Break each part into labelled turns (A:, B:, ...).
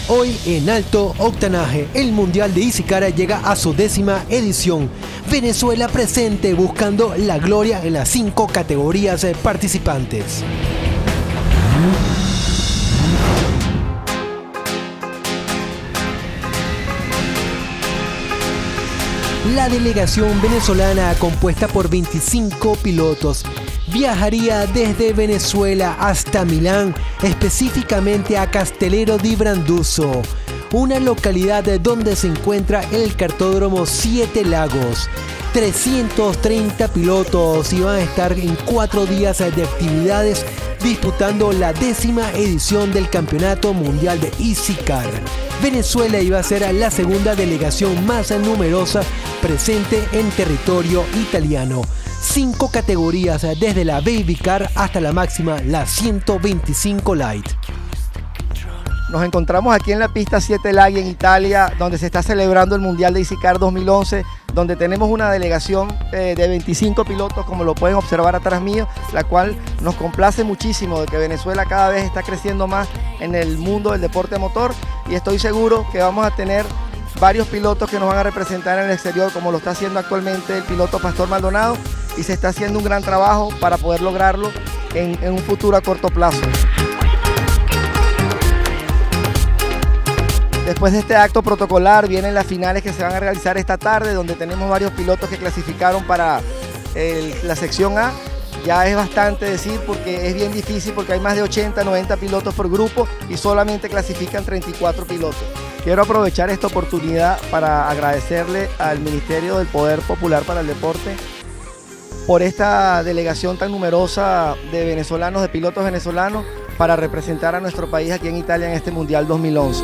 A: Hoy en alto octanaje, el Mundial de IndyCar llega a su 10ª edición. Venezuela presente buscando la gloria en las 5 categorías participantes. La delegación venezolana, compuesta por 25 pilotos, viajaría desde Venezuela hasta Milán, específicamente a Castellero di Branduzzo, una localidad donde se encuentra el cartódromo Siete Lagos. 330 pilotos iban a estar en 4 días de actividades disputando la 10ª edición del Campeonato Mundial de IndyCar. Venezuela iba a ser la segunda delegación más numerosa presente en territorio italiano. 5 categorías desde la Baby Car hasta la máxima, la 125 Light.
B: Nos encontramos aquí en la pista Siete Laghi en Italia, donde se está celebrando el Mundial de IndyCar 2011, donde tenemos una delegación de 25 pilotos, como lo pueden observar atrás mío, la cual nos complace muchísimo de que Venezuela cada vez está creciendo más en el mundo del deporte motor, y estoy seguro que vamos a tener varios pilotos que nos van a representar en el exterior, como lo está haciendo actualmente el piloto Pastor Maldonado, y se está haciendo un gran trabajo para poder lograrlo en un futuro a corto plazo. Después de este acto protocolar vienen las finales que se van a realizar esta tarde, donde tenemos varios pilotos que clasificaron para la sección A. Ya es bastante decir, porque es bien difícil, porque hay más de 80, 90 pilotos por grupo y solamente clasifican 34 pilotos. Quiero aprovechar esta oportunidad para agradecerle al Ministerio del Poder Popular para el Deporte por esta delegación tan numerosa de venezolanos, de pilotos venezolanos, para representar a nuestro país aquí en Italia en este Mundial 2011.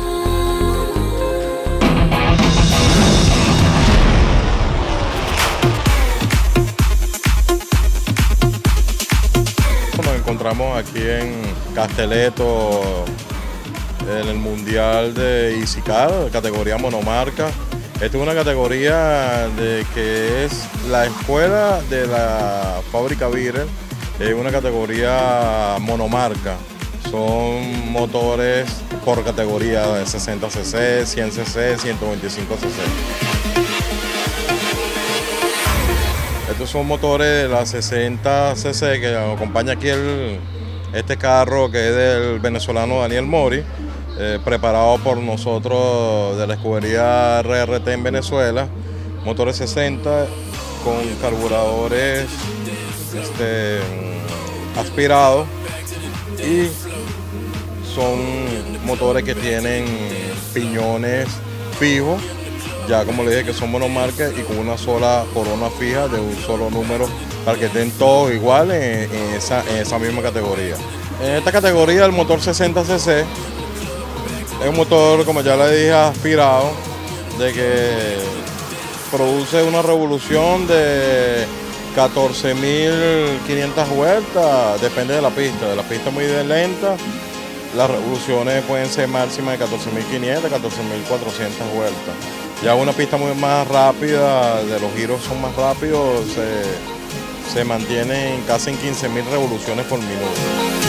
C: Nos encontramos aquí en Castelletto en el Mundial de IndyCar, categoría monomarca. Esta es una categoría que es la escuela de la fábrica Birel, es una categoría monomarca. Son motores por categoría de 60 cc, 100 cc, 125 cc. Estos son motores de la 60 cc que acompaña aquí este carro, que es del venezolano Daniel Mori, preparado por nosotros de la escudería RRT en Venezuela. Motores 60 con carburadores aspirados, y son motores que tienen piñones fijos, ya como les dije, que son monomarcas y con una sola corona fija de un solo número, para que estén todos iguales en esa misma categoría. En esta categoría el motor 60 cc es un motor, como ya le dije, aspirado, de que produce una revolución de 14.500 vueltas, depende de la pista. De la pista muy lenta, las revoluciones pueden ser máximas de 14.500, 14.400 vueltas. Ya una pista muy más rápida, de los giros son más rápidos, se mantienen casi en 15.000 revoluciones por minuto.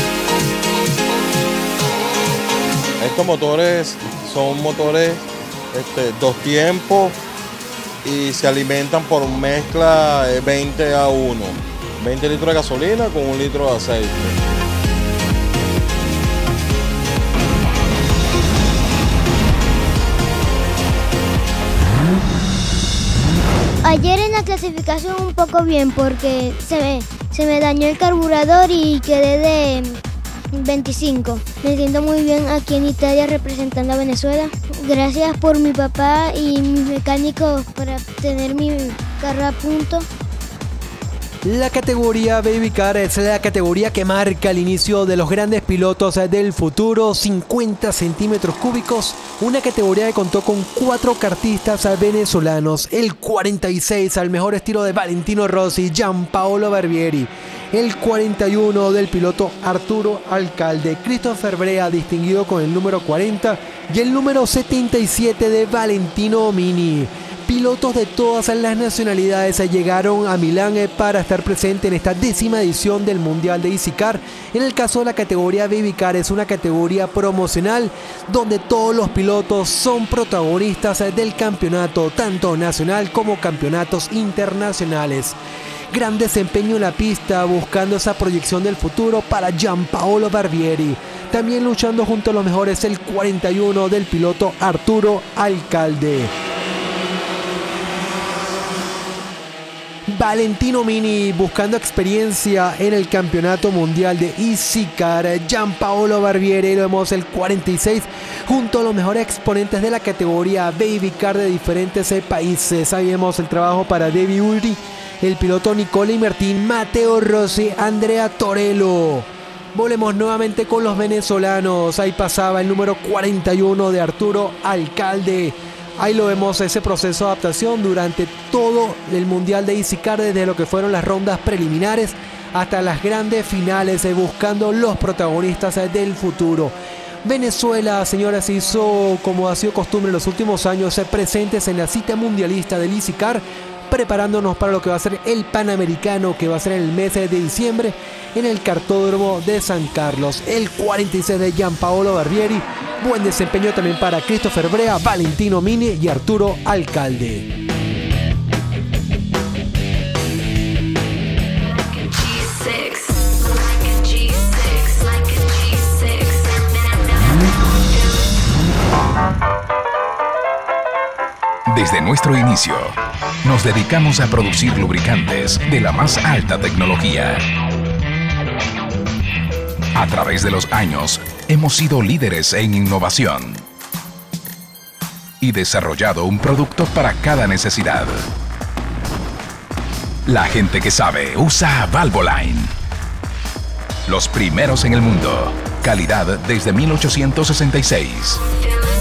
C: Estos motores son motores 2 tiempos y se alimentan por mezcla 20 a 1. 20 litros de gasolina con 1 litro de aceite.
D: Ayer en la clasificación un poco bien, porque se me dañó el carburador y quedé de 25. Me siento muy bien aquí en Italia representando a Venezuela. Gracias por mi papá y mis mecánicos para tener mi carro a punto.
A: La categoría Baby Car es la categoría que marca el inicio de los grandes pilotos del futuro, 50 centímetros cúbicos, una categoría que contó con 4 kartistas venezolanos, el 46 al mejor estilo de Valentino Rossi, Gianpaolo Barbieri, el 41 del piloto Arturo Alcalde, Christopher Brea, distinguido con el número 40, y el número 77 de Valentino Mini. Pilotos de todas las nacionalidades llegaron a Milán para estar presente en esta 10ª edición del Mundial de EasyCar. En el caso de la categoría Baby Car, es una categoría promocional donde todos los pilotos son protagonistas del campeonato, tanto nacional como campeonatos internacionales. Gran desempeño en la pista, buscando esa proyección del futuro para Gianpaolo Barbieri. También luchando junto a los mejores el 41 del piloto Arturo Alcalde. Valentino Mini buscando experiencia en el campeonato mundial de EasyCar. Gianpaolo Barbieri, lo vemos el 46, junto a los mejores exponentes de la categoría Baby Car de diferentes países. Ahí vemos el trabajo para David Uri, el piloto Nicola Martín, Matteo Rossi, Andrea Torello. Volvemos nuevamente con los venezolanos. Ahí pasaba el número 41 de Arturo Alcalde. Ahí lo vemos, ese proceso de adaptación durante todo el Mundial de EasyCar, desde lo que fueron las rondas preliminares hasta las grandes finales, buscando los protagonistas del futuro. Venezuela, señoras, hizo, como ha sido costumbre en los últimos años, presentes en la cita mundialista del EasyCar, preparándonos para lo que va a ser el Panamericano, que va a ser en el mes de diciembre en el Kartódromo de San Carlos. El 46 de Gianpaolo Barbieri. Buen desempeño también para Christopher Brea, Valentino Mini y Arturo Alcalde.
E: Desde nuestro inicio, nos dedicamos a producir lubricantes de la más alta tecnología. A través de los años, hemos sido líderes en innovación y desarrollado un producto para cada necesidad. La gente que sabe usa Valvoline. Los primeros en el mundo. Calidad desde 1866.